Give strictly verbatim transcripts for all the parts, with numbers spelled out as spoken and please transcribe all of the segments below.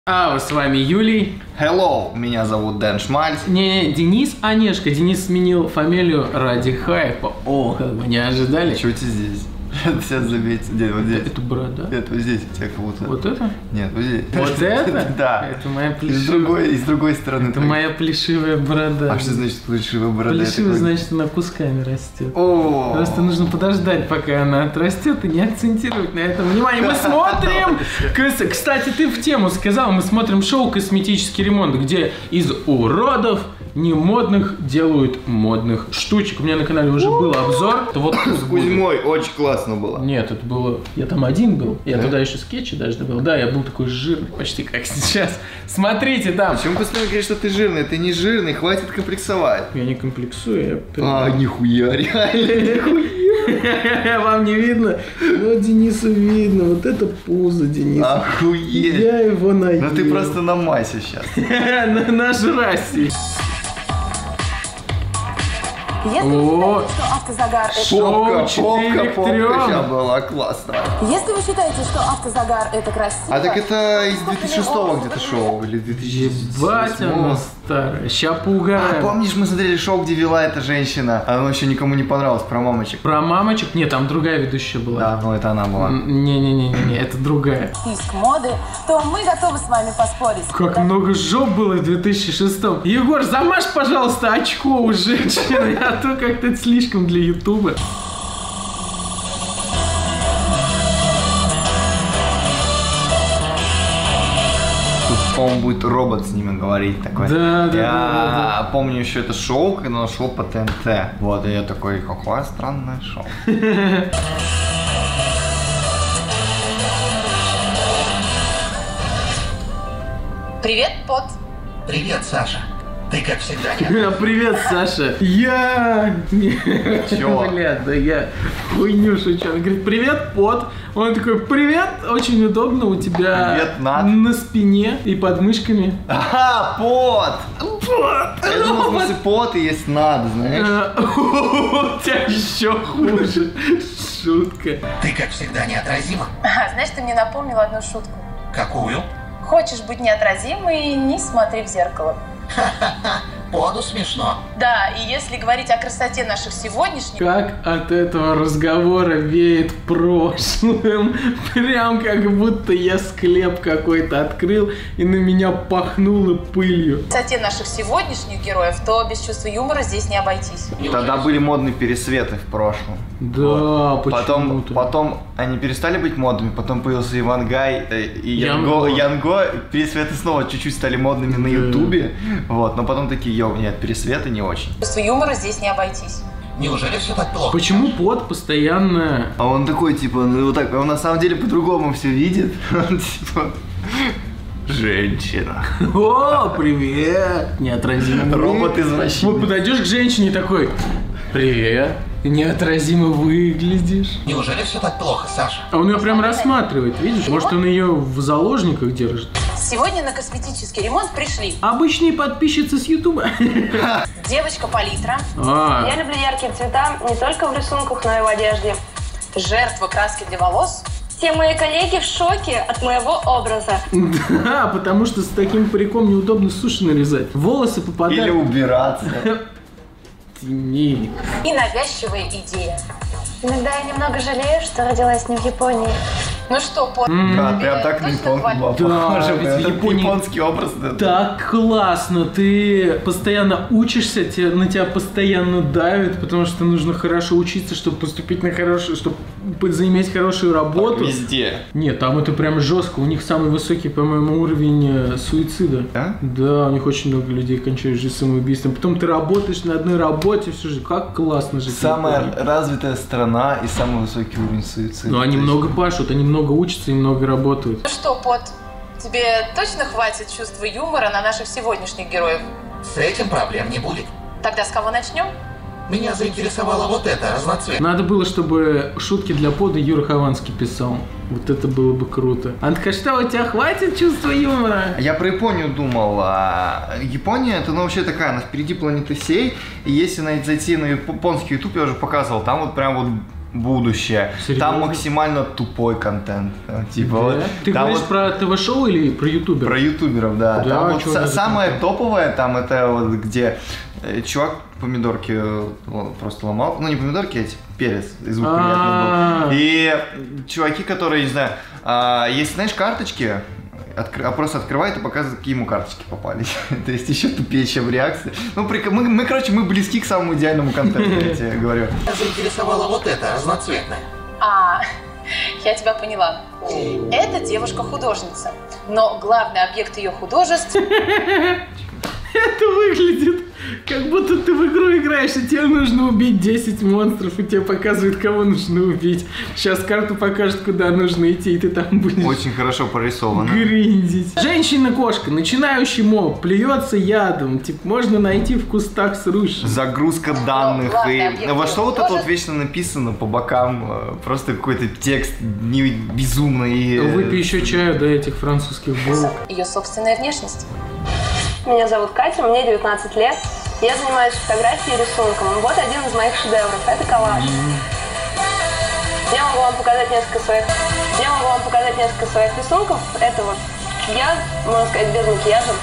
А, с вами Юлий. Hello, меня зовут Дэн Шмальц. Не, не, Денис Онешко. Денис сменил фамилию ради хайпа. О, как бы не ожидали. Чего ты здесь? Сейчас заметьте. Нет, вот здесь. Это борода? Нет, вот здесь у тебя как будто. Вот это? Нет, вот здесь. Вот это? Да. Это моя И с плешивая. другой, и с другой стороны. Это моя плешивая борода. А что значит плешивая борода? Плешивая, значит, она кусками растет. О. Просто нужно подождать, пока она отрастет, и не акцентировать на этом внимание. Мы смотрим! Кс- Кстати, ты в тему сказал, мы смотрим шоу «Косметический ремонт», где из уродов немодных делают модных штучек. У меня на канале уже был обзор. То вот С Кузьмой очень классно было. Нет, это было... Я там один был. Я Да? туда еще скетчи даже добавил. Да, я был такой жирный, почти как сейчас. Смотрите там. Почему постоянно говоришь, что ты жирный? Ты не жирный, хватит комплексовать. Я не комплексую, я... А, нихуя, реально. Вам не видно? Но Денису видно. Вот это пузо Дениса. Охуеть. Я его наел. Ну ты просто на массе сейчас. Наш Расси. Если вы О. считаете, что автозагар это... Шоу Попка, четыре попка, к попка трем. сейчас была классно. Если вы считаете, что автозагар это красиво... А так это из две тысячи шестого где-то шоу, или две тысячи Ебать она восьмого. старая. Ща А поугараем. помнишь, мы смотрели шоу, где вела эта женщина? Она вообще никому не понравилась, про мамочек. Про мамочек? Нет, там другая ведущая была. Да, ну это она была. Не-не-не, это другая. Писк моды, то мы готовы с вами поспорить. Как много жоп было в две тысячи шестом. Егор, замажь, пожалуйста, очко у женщины, а то как-то слишком для Ютуба. Тут, по-моему, будет робот с ними говорить такой. Да, да, Я да, да, помню еще это шоу, когда оно шло по ТНТ. Вот, и я такой, какое странное шоу. Привет, Пот. Привет, Саша. Ты, как всегда, не... Привет, Саша. Я... Чё? Бля, да я хуйню шучу. Он говорит, привет, Пот. Он такой, привет, очень удобно у тебя Привет, Над. на спине и под мышками. Ага, пот! Пот! Я думал, в смысле, пот и есть надо, знаешь? Э, У тебя еще хуже. Шутка. Ты, как всегда, неотразима. Знаешь, ты мне напомнил одну шутку. Какую? Хочешь быть неотразимой, не смотри в зеркало. Ха-ха-ха. Поду смешно. Да, и если говорить о красоте наших сегодняшних... Как от этого разговора веет прошлым. Прям как будто я склеп какой-то открыл и на меня пахнуло пылью. красоте наших сегодняшних героев, то без чувства юмора здесь не обойтись. Тогда были модные пересветы в прошлом. Да, Потом, почему-то. потом они перестали быть модными, потом появился Ивангай э, и Янго. Янго. Янго, пересветы снова чуть-чуть стали модными на Да. Ютубе. Вот, но потом такие, йоу, нет, пересветы не очень. Чувство юмора здесь не обойтись. Неужели все так плохо? Почему Пот постоянно... А он такой, типа, ну вот так, он на самом деле по-другому все видит. Он типа, женщина. О, привет! Неотразимый. Робот-извращенец. Вот подойдешь к женщине и такой, привет, неотразимо выглядишь. Неужели все так плохо, Саша? А он ее прям рассматривает, видишь? Может, он ее в заложниках держит. Сегодня на косметический ремонт пришли Обычные подписчицы с Ютуба. девочка Палитра, А, Я люблю яркие цвета не только в рисунках, но и в одежде. жертва краски для волос, Все мои коллеги в шоке от моего образа. да, потому что с таким париком неудобно суши нарезать. Волосы Или попадают... убираться. Тенник. и навязчивая идея. Иногда я немного жалею, что родилась не в Японии. Ну что, Пот, Да, тебе прям так на точно японку хватит? было Да, похоже. ведь прям в этот Японии- японский образ. да. Так классно, ты постоянно учишься, те- на тебя постоянно давят, потому что нужно хорошо учиться, чтобы поступить на хорошую, чтобы заиметь хорошую работу. Везде. Нет, там это прям жестко, у них самый высокий, по-моему, уровень э, суицида. Да? Да, у них очень много людей кончают жизнь самоубийством. Потом ты работаешь на одной работе всю жизнь, как классно жить. в Самая Японии. развитая страна и самый высокий уровень суицида. Но они То есть- много пашут, они много учатся и много работают. Ну что, Пот, тебе точно хватит чувства юмора на наших сегодняшних героев? С этим проблем не будет. Тогда с кого начнем? Меня заинтересовало вот это, разноцветное. Надо было, чтобы шутки для пода Юра Хованский писал. Вот это было бы круто. Антка, что, у тебя хватит чувства юмора? Я про Японию думал. А Япония, это ну, вообще такая, она впереди планеты всей. И если на- зайти на японский ютуб, я уже показывал, там вот прям вот будущее. Серьезно? Там максимально тупой контент. Типа, Да? вот, Ты там говоришь вот про ТВ-шоу или про ютуберов? про ютуберов, да. Да, Там вот чё са- даже самое такое? топовое, там это вот где э, чувак помидорки э, он просто ломал. Ну не помидорки, а типа перец. И звук приятный А-а-а. был. И чуваки, которые, не знаю, а, есть, знаешь, карточки, Откры... а просто открывает и показывает, какие ему карточки попались. То есть еще тупее, чем реакция. Ну, при... мы, мы, короче, мы близки к самому идеальному контенту, я тебе говорю. Меня заинтересовало вот это, разноцветное. А, я тебя поняла. Это девушка-художница. Но главный объект ее художества... Это выглядит, как будто ты в игру играешь, и тебе нужно убить десять монстров, и тебе показывают, кого нужно убить. Сейчас карту покажет, куда нужно идти, и ты там будешь Очень хорошо порисовано. гриндить. Женщина-кошка, начинающий моб, плюется ядом. Типа, можно найти в кустах с ружьем. Загрузка данных ладно, и объект во что вот это вот художеств. вечно написано по бокам, э, просто какой-то текст не безумный. э, Выпей еще чаю до этих французских булок. Ее собственная внешность. Меня зовут Катя, мне девятнадцать лет. Я занимаюсь фотографией и рисунком. Вот один из моих шедевров. Это коллаж. Я могу вам показать несколько своих. Я могу вам показать несколько своих рисунков. Это вот я, можно сказать, без макияжа.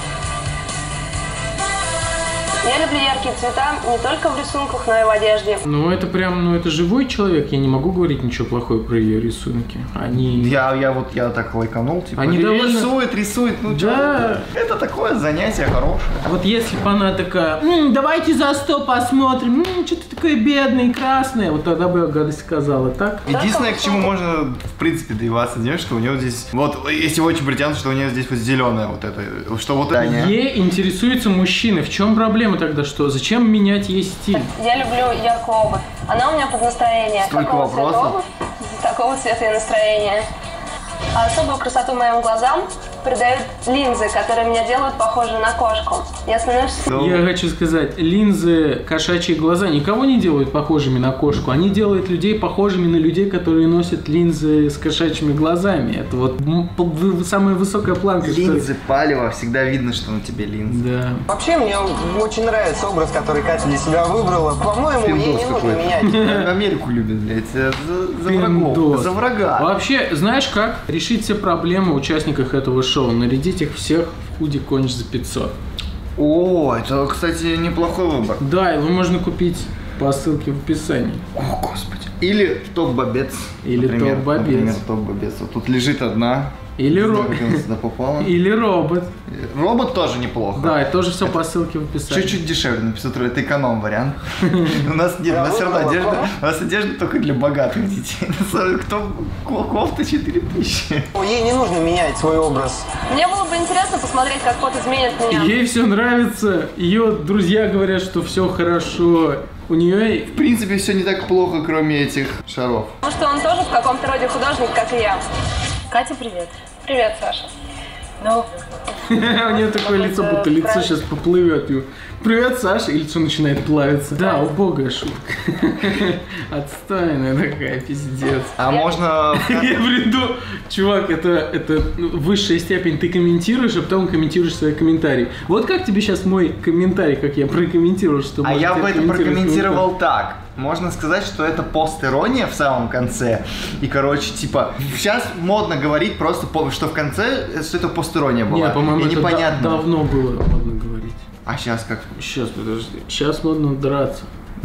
Я люблю яркие цвета не только в рисунках, но и в одежде. Ну, это прям, ну, это живой человек. Я не могу говорить ничего плохого про ее рисунки. Они... Я, я вот я так лайканул, типа, Они довольно- рисует, рисует, ну чё, Да. это, это такое занятие хорошее. Вот если бы она такая, «М, давайте за сто посмотрим, м, что ты такая бедная и красная», вот тогда бы я гадость сказала, так? Единственное, к чему можно, в принципе, добиваться, знаешь, что у него здесь, вот, если очень притянут, что у него здесь вот зеленое вот это, что вот это. Ей интересуются мужчины. В чем проблема тогда, что? Зачем менять ей стиль? Я люблю яркую обувь. Она у меня под настроение. Столько Какого цвета вопросов. обувь, такого цвета и настроения. А особую красоту моим глазам придают линзы, которые меня делают похожей на кошку. Я становлюсь... Я хочу сказать, линзы кошачьи глаза никого не делают похожими на кошку. Они делают людей похожими на людей, которые носят линзы с кошачьими глазами. Это вот м, п- вы- самая высокая планка. что- Линзы, палево, всегда видно, что на тебе линзы. Да. Вообще, мне очень нравится образ, который Катя для себя выбрала. По-моему, ей Пиндос не нужно какой-то. менять. Америку любят, блядь, за, за врагов, Пиндос. за врага. Вообще, знаешь как? Решить все проблемы участников этого шоу. Нарядить их всех в худи конч за пятьсот. О, это, кстати, неплохой выбор. Да, его можно купить по ссылке в описании. О, господи. Или топ-бобец. Или например, топ-бобец. Например, топ-бобец. Вот тут лежит одна. Или, ро... Сюда попала. Или робот. Робот тоже неплохо. Да, и тоже все по ссылке в описании. Чуть-чуть дешевле, на пятьсот рублей. Это эконом-вариант. У нас нет, у нас все равно одежда. У нас одежда только для богатых детей. Кто кофта четыре тысячи. Ей не нужно менять свой образ. Мне было бы интересно посмотреть, как кот изменит меня. Ей все нравится. Ее друзья говорят, что все хорошо. У нее В принципе, все не так плохо, кроме этих шаров. Потому что он тоже в каком-то роде художник, как и я. Катя, привет. Привет, Саша. Ну, у нее такое лицо, будто лицо сейчас поплывет. И, привет, Саша, и лицо начинает плавиться. Да, убогая шутка. Отстойная такая, пиздец. А можно... Я приду, чувак, это, это высшая степень. Ты комментируешь, а потом комментируешь свои комментарии. Вот как тебе сейчас мой комментарий, как я прокомментировал, что А можете я бы это комментировать прокомментировал так. Можно сказать, что это пост-ирония в самом конце. И, короче, типа, сейчас модно говорить просто, по- что в конце, что это пост-ирония была. Не, по-моему, И это непонятно. да- давно было модно говорить. А сейчас как? Сейчас, подожди. Сейчас модно драться.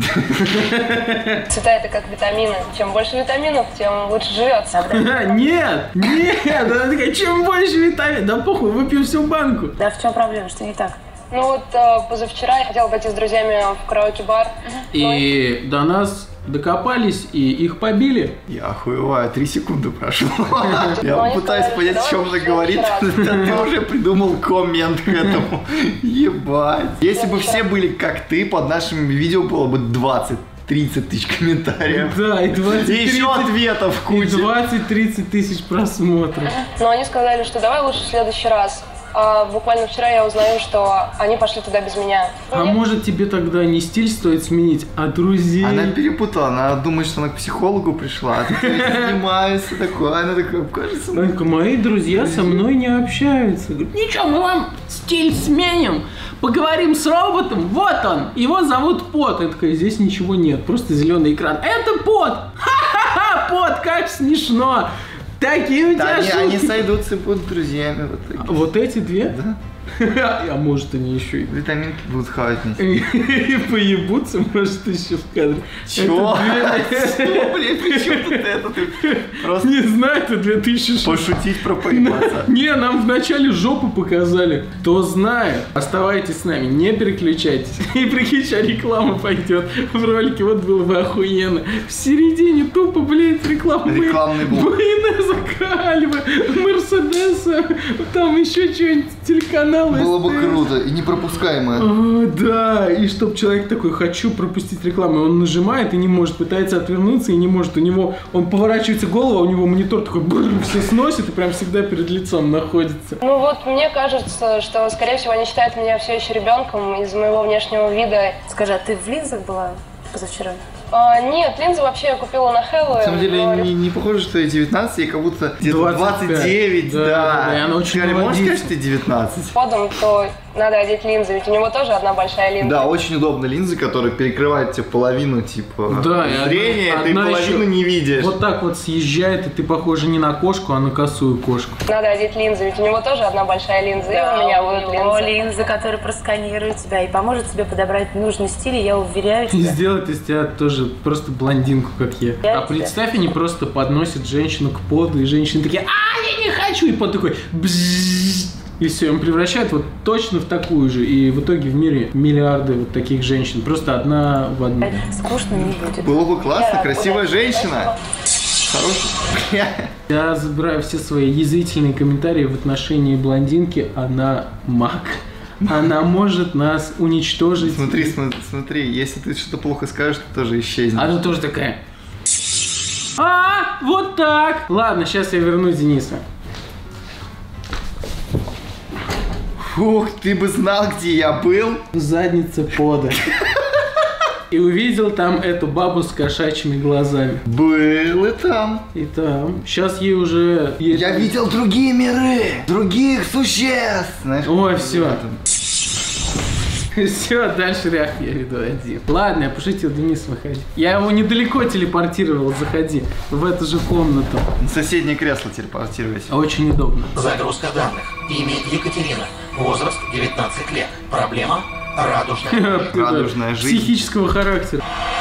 Цвета это как витамины. Чем больше витаминов, тем лучше живется. Нет, нет, она такая, чем больше витамин, да похуй, выпью всю банку. да в чем проблема, что не так? Ну вот э, позавчера я хотела пойти с друзьями в караоке-бар. И до нас докопались, и их побили. Я охуеваю, три секунды прошло. Но Я они пытаюсь сказали, понять, о что чем давай она говорит. в следующий Ты уже придумал коммент к этому. Ебать. Если бы все были как ты, под нашим видео было бы двадцать тридцать тысяч комментариев. Да, и двадцать И еще ответов и куча. двадцать-тридцать тысяч просмотров. Но они сказали, что давай лучше в следующий раз. А буквально вчера я узнаю, что они пошли туда без меня. А может тебе тогда не стиль стоит сменить, а друзей? Она перепутала, она думает, что она к психологу пришла, а тут снимается такое, она такая, кажется, Она такая, мои друзья со мной не общаются. Говорит, ничего, мы вам стиль сменим, поговорим с роботом, вот он, его зовут Пот. Я такая, здесь ничего нет, просто зеленый экран. Это Пот! Ха-ха! Под, как смешно! Такие у тебя Они, шутки. они сойдутся и будут друзьями. Вот, А вот эти две? да. А может они еще и... Витаминки будут хавать вместе. И поебутся, может, еще в кадре. Чего? Это Что, блин, при чем тут это? Ты две- просто Не знаю, это две тысячи шестнадцать. пошутить про поебаться. Не, нам вначале жопу показали. Кто знает, оставайтесь с нами, не переключайтесь. И прикиньте, реклама пойдет в ролике. Вот было бы охуенно. В середине тупо, блядь, реклама. Рекламный блок. Майонеза Кальвы, Мерседеса, там еще что-нибудь, телеканалы. Было бы СТС. круто и непропускаемое. О, да, и чтоб человек такой, хочу пропустить рекламу, он нажимает и не может, пытается отвернуться и не может, у него, он поворачивается голову, а у него монитор такой, бррр, все сносит и прям всегда перед лицом находится. Ну вот, мне кажется, что, скорее всего, они считают меня все еще ребенком из-за моего внешнего вида. Скажи, а ты в линзах была позавчера? А, нет, линзы вообще я купила на Хэллоуин. На самом деле но- не, не похоже, что ей девятнадцать, ей как будто где-то двадцать двадцать пять. девять, Да, да. да, да, и она очень Скажи, можешь молодец. сказать, что ты девятнадцать? Подом, то надо одеть линзы, ведь у него тоже одна большая линза. Да, очень удобно линзы, которые перекрывают тебе половину, типа, Да, и зрения, одна- ты одна половину еще не видишь. Вот так вот съезжает, и ты похожа не на кошку, а на косую кошку. Надо одеть линзы, ведь у него тоже одна большая линза, и у меня будут него линзы. линзы, которые просканируют тебя и поможет тебе подобрать нужный стиль, и я уверяю И тебя. сделать из тебя тоже просто блондинку, как я. Я А тебя. представь, они просто подносят женщину к поду, и женщины такие, а, я не хочу, и под такой, бззз. И все, он превращает вот точно в такую же. И в итоге в мире миллиарды вот таких женщин. Просто одна в одну. Скучно не будет. Было бы классно, Я красивая рада. женщина. Хорошая. Я забираю все свои язвительные комментарии в отношении блондинки. Она маг. Она может нас уничтожить. Смотри, смотри, смотри, если ты что-то плохо скажешь, ты тоже исчезнешь. Она тоже такая. А, вот так. Ладно, сейчас я верну Дениса. Фух, ты бы знал, где я был. Задница пода. И увидел там эту бабу с кошачьими глазами. Был и там. И там. Сейчас ей уже... есть- Я видел другие миры, других существ. Знаешь, Ой, все. Все, дальше рях я веду один. Ладно, я пошутил, Денис, выходи. Я его недалеко телепортировал, заходи. В эту же комнату. на соседнее кресло телепортируйся. Очень удобно. Загрузка данных. Имя Екатерина. Возраст девятнадцать лет. Проблема радужная. Радужная жизнь. Психического характера.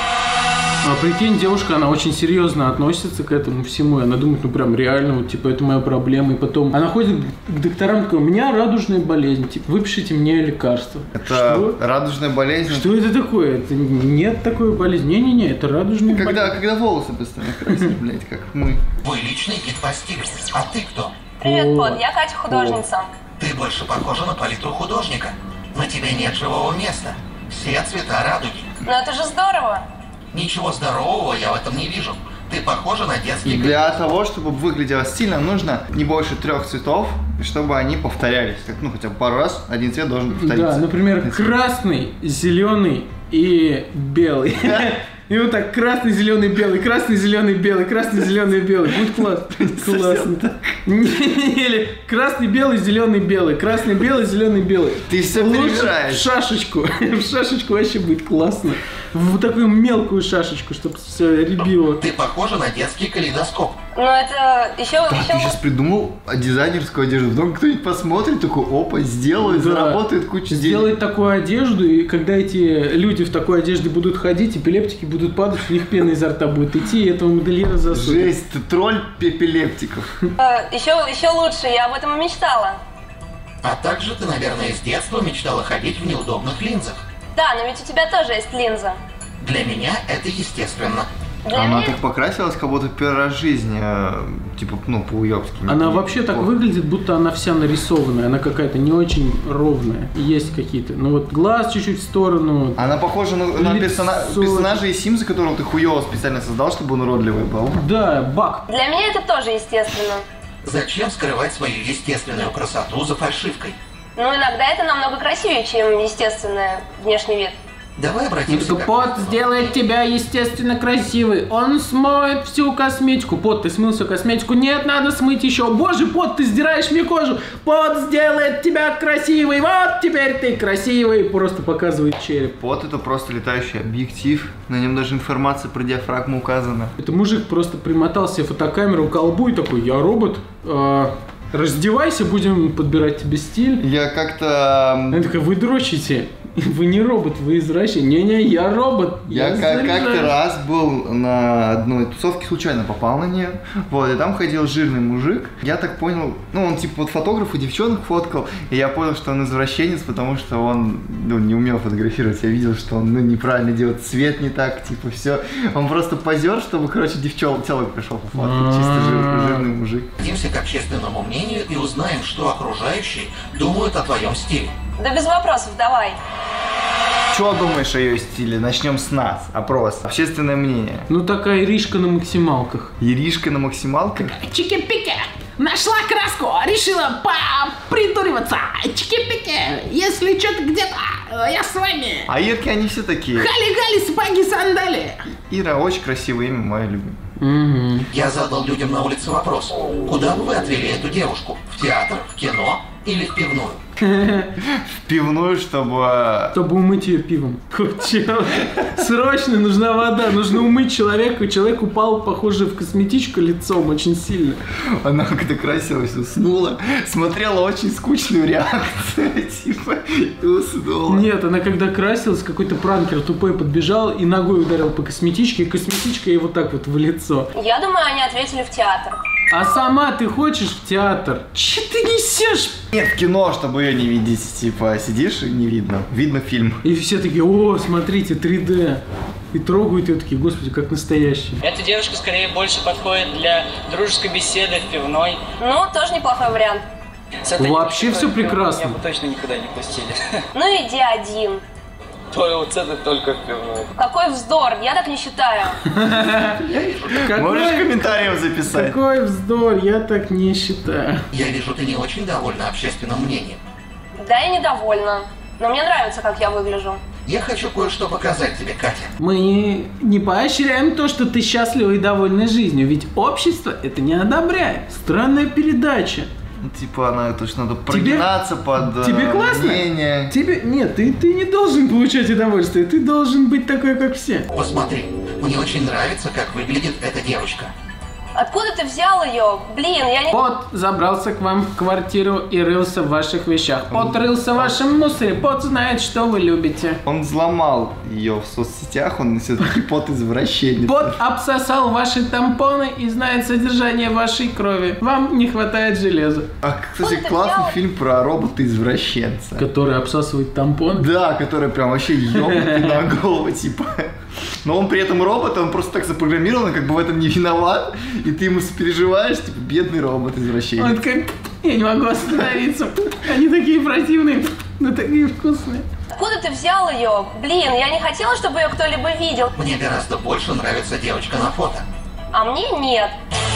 А прикинь, девушка, она очень серьезно относится к этому всему. И она думает, ну прям реально, вот типа это моя проблема. И потом она ходит к докторам, такая, у меня радужная болезнь, типа выпишите мне лекарство. Это Что? радужная болезнь. Что это такое? Это нет такой болезни. Не-не-не, это радужная Когда, болезнь. когда волосы постоянно красят, блядь, как мы. Вы личный гид по стилю. А ты кто? Привет, О. Под, я Катя художница. Ты больше похожа на палитру художника. На тебе нет живого места. Все цвета радуги. Но это же здорово. Ничего здорового я в этом не вижу. Ты похожа на детский Для того, чтобы выглядело стильно, нужно не больше трех цветов, и чтобы они повторялись. Как, ну, хотя бы пару раз один цвет должен повториться. Да, например, красный, зеленый и белый. И вот так, красный, зеленый, белый, красный, зеленый, белый, красный, зеленый, белый. Будет классно. Классно. Или красный, белый, зеленый, белый, красный, белый, зеленый, белый. Ты все Лучше в перебираешь. шашечку. В шашечку вообще будет классно. В такую мелкую шашечку, чтобы все рябило. Ты похожа на детский калейдоскоп. Но это еще... Так, еще... ты сейчас придумал дизайнерскую одежду. Вдруг кто-нибудь посмотрит, такой, опа, сделает, Да. заработает кучу денег. Сделать такую одежду, и когда эти люди в такой одежде будут ходить, эпилептики будут падать, у них пена изо рта будет идти, и этого модельера засудят. Жесть, ты тролль эпилептиков. э, еще, еще лучше, я об этом и мечтала. А также ты, наверное, с детства мечтала ходить в неудобных линзах. Да, но ведь у тебя тоже есть линза. Для меня это естественно. Для Она меня... так покрасилась, как будто первый раз в жизни, э, типа, ну, по-уёбски. Она вообще так выглядит, будто она вся нарисованная, она какая-то не очень ровная. Есть какие-то, ну вот глаз чуть-чуть в сторону. Она похожа на, на Лицо. персона- персонажа из Симса, которого ты хуёво специально создал, чтобы он уродливый был. Да, баг. Для меня это тоже естественно. Зачем скрывать свою естественную красоту за фальшивкой? Но иногда это намного красивее, чем естественный внешний вид. Давай обратимся Только к пот ответу. сделает тебя естественно красивой. Он смоет всю косметику. Пот, ты смыл всю косметику? Нет, надо смыть еще. Боже, пот, ты сдираешь мне кожу. Пот сделает тебя красивой. Вот теперь ты красивый. Просто показывает череп. Вот это просто летающий объектив. На нем даже информация про диафрагму указана. Это мужик просто примотал себе фотокамеру к колбу и такой: я робот. А, раздевайся, будем подбирать тебе стиль. Я как-то... Она такая: вы дрочите. Вы не робот, вы извращенец. Не-не, я робот. Я, я как- как-то раз был на одной тусовке, случайно попал на нее. Вот, и там ходил жирный мужик. Я так понял, ну, он типа вот фотограф и девчонок фоткал. И я понял, что он извращенец, потому что он, ну, не умел фотографировать. Я видел, что он, ну, неправильно делает цвет не так, типа, все. Он просто позер, чтобы, короче, девчонок телок пришел пофоткать. Чисто жир- жирный мужик. Обратимся к общественному мнению и узнаем, что окружающие думают о твоем стиле. Да без вопросов, давай. Что думаешь о ее стиле? Начнем с нас. Опрос. Общественное мнение. Ну такая Иришка на максималках. Иришка на максималках? Чики-пики! Нашла краску, решила придуриваться. Чики-пики! Если что-то где-то, я с вами. А Ирки, они все такие. Хали-гали, сапоги, сандали. Ира, очень красивое имя, мое любимое. Угу. Я задал людям на улице вопрос. Куда бы вы отвели эту девушку? В театр, в кино или в пивную? В пивную, чтобы... Чтобы умыть ее пивом. Чел, срочно нужна вода, нужно умыть человека. Человек упал, похоже, в косметичку лицом очень сильно. Она когда красилась, уснула, смотрела очень скучную реакцию, типа, и уснула. Нет, она когда красилась, какой-то пранкер тупой подбежал и ногой ударил по косметичке, и косметичка ей вот так вот в лицо. Я думаю, они ответили в театр. А сама ты хочешь в театр? Че ты несешь? Нет, в кино, чтобы ее не видеть, типа, сидишь и не видно. Видно фильм. И все такие: о, смотрите, три дэ. И трогают ее такие: господи, как настоящие. Эта девушка скорее больше подходит для дружеской беседы в пивной. Ну, тоже неплохой вариант. С этой Вообще девушкой все прекрасно. Меня бы точно никуда не пустили. Ну, иди один. То вот это только в пивной. Какой вздор, я так не считаю. Можешь комментарием записать? Какой вздор, я так не считаю. Я вижу, ты не очень довольна общественным мнением. Да, я недовольна. Но мне нравится, как я выгляжу. Я хочу кое-что показать тебе, Катя. Мы не поощряем то, что ты счастлива и довольна жизнью, ведь общество это не одобряет. Странная передача. Ну, типа, она точно надо прогинаться под Тебе э, классно? мнение. Тебе нет, ты, ты не должен получать удовольствие, ты должен быть такой, как все. Посмотри, мне очень нравится, как выглядит эта девушка. Откуда ты взял ее? Блин, я не... Пот забрался к вам в квартиру и рылся в ваших вещах. Пот рылся в вашем мусоре. Пот знает, что вы любите. Он взломал ее в соцсетях, он все-таки под извращение. Пот обсосал ваши тампоны и знает содержание вашей крови. Вам не хватает железа. А, кстати, Откуда ты классный взял? фильм про робота-извращенца. Который обсасывает тампоны. Да, который прям вообще ёбнутый на голову, типа. Но он при этом робот, он просто так запрограммирован, он как бы в этом не виноват. И ты ему сопереживаешь, типа, бедный Он робот-извращенец. такой: я не могу остановиться. Они такие противные, но такие вкусные. Откуда ты взял ее? Блин, я не хотела, чтобы ее кто-либо видел. Мне гораздо больше нравится девочка на фото. А мне нет.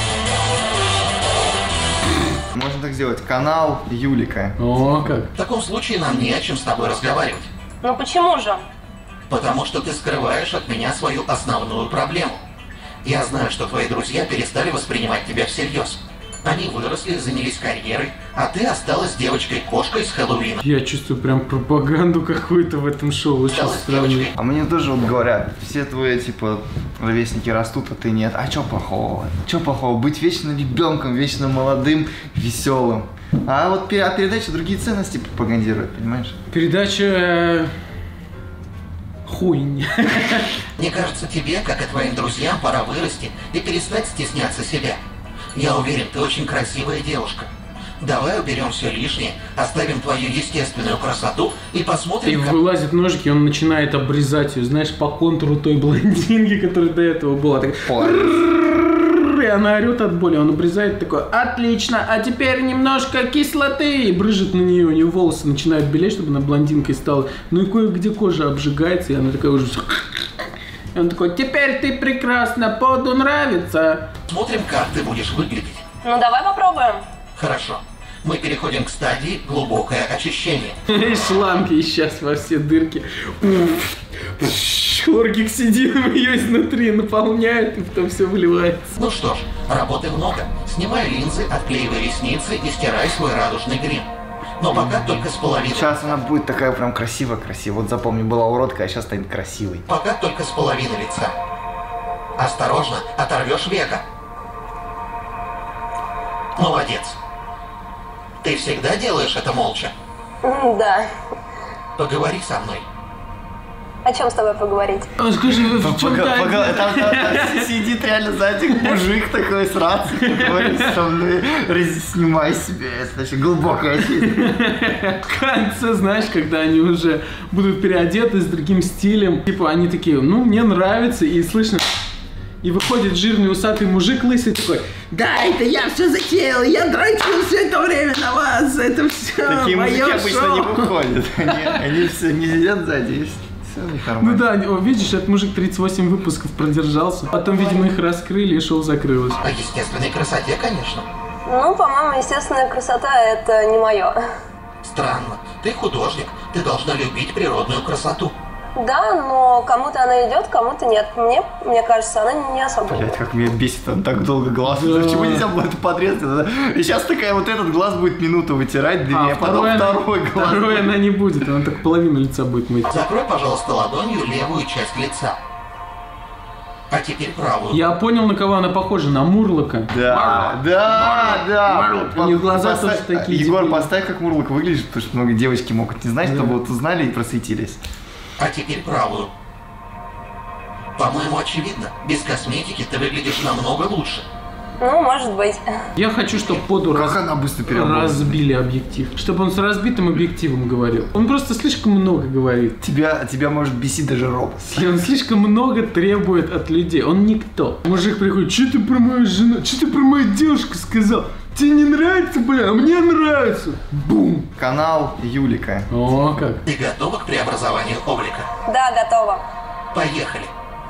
Можно так сделать. Канал Юлика. О, как. В таком случае нам не о чем с тобой разговаривать. Ну почему же? Потому что ты скрываешь от меня свою основную проблему. Я знаю, что твои друзья перестали воспринимать тебя всерьез. Они выросли, занялись карьерой, а ты осталась девочкой-кошкой с Хэллоуина. Я чувствую прям пропаганду какую-то в этом шоу. Очень Осталась странно. девочкой. А мне тоже вот говорят, все твои, типа, ровесники растут, а ты нет. А чё плохого? Чё плохого? Быть вечно ребенком, вечно молодым, веселым. А вот пе- а передача другие ценности пропагандирует, понимаешь? Передача... э, Хуйня. Мне кажется, тебе, как и твоим друзьям, пора вырасти и перестать стесняться себя. Я уверен, ты очень красивая девушка. Давай уберем все лишнее, оставим твою естественную красоту и И посмотрим, как... вылазит ножик, и он начинает обрезать ее, знаешь, по контуру той блондинки, которая до этого была. Так... И она орет от боли, он обрезает такой: отлично, а теперь немножко кислоты, и брызжет на нее, у нее волосы начинают белеть, чтобы она блондинкой стала. Ну и кое-где кожа обжигается, и она такая уже... И он такой: теперь ты прекрасна, поду нравится. Смотрим, как ты будешь выглядеть. Ну давай попробуем. Хорошо. Мы переходим к стадии глубокое очищение. И шланги сейчас во все дырки. Уф, хлоргексидином ее изнутри наполняет и потом все выливается. Ну что ж, работы много. Снимай линзы, отклеивай ресницы и стирай свой радужный грим. Но пока только с половиной. Сейчас она будет такая прям красивая-красивая. Вот запомни, была уродка, а сейчас станет красивой. Пока только с половины лица. Осторожно, оторвешь века. Молодец. Ты всегда делаешь это молча? Да. Поговори со мной. О чем с тобой поговорить? А, скажи, в чем Пока- пока- ты? Там там- там сидит реально сзади мужик такой с рацией, говорит со мной, «Раз- снимай себе, это значит глубокая чистка». В конце, знаешь, когда они уже будут переодеты с другим стилем, типа они такие, ну, мне нравится, и слышно... И выходит жирный усатый мужик лысый такой: да, это я все затеял, я дрочил все это время на вас, это все Такие мужики мое обычно шоу. не выходят. Они, они все не сидят сзади, и все у них нормально. Ну да, они- о, видишь, этот мужик тридцать восемь выпусков продержался. Потом, видимо, их раскрыли, и шоу закрылось. О естественной красоте, конечно. Ну, по-моему, естественная красота — это не мое. Странно. Ты художник. Ты должна любить природную красоту. Да, но кому-то она идет, кому-то нет. Мне, мне кажется, она не особо. Блять, как меня бесит, он так долго глаз. Да. Почему нельзя было это подрезать? Это- И сейчас такая вот этот глаз будет минуту вытирать, для А меня потом второй, она, второй глаз. второй она не будет, она только половину лица будет мыть. Закрой, пожалуйста, ладонью левую часть лица. А теперь правую. Я понял, на кого она похожа, на Мурлока. Да, да, да. У них глаза Поставь- тоже такие Егор, дебильные. поставь, как Мурлок выглядит, потому что многие девочки могут не знать, Да. чтобы вот узнали и просветились. А теперь правую. По-моему, очевидно. Без косметики ты выглядишь намного лучше. Ну, может быть. Я хочу, чтобы поду Как раз- она быстро переработала. разбили объектив. Чтобы он с разбитым объективом говорил. Он просто слишком много говорит. Тебя, тебя может бесить даже робот. И он слишком много требует от людей. Он никто. Мужик приходит: что ты про мою жену, что ты про мою девушку сказал? Тебе не нравится, бля, а мне нравится. Бум. Канал Юлика. О, как. Ты готова к преобразованию облика? Да, готова. Поехали.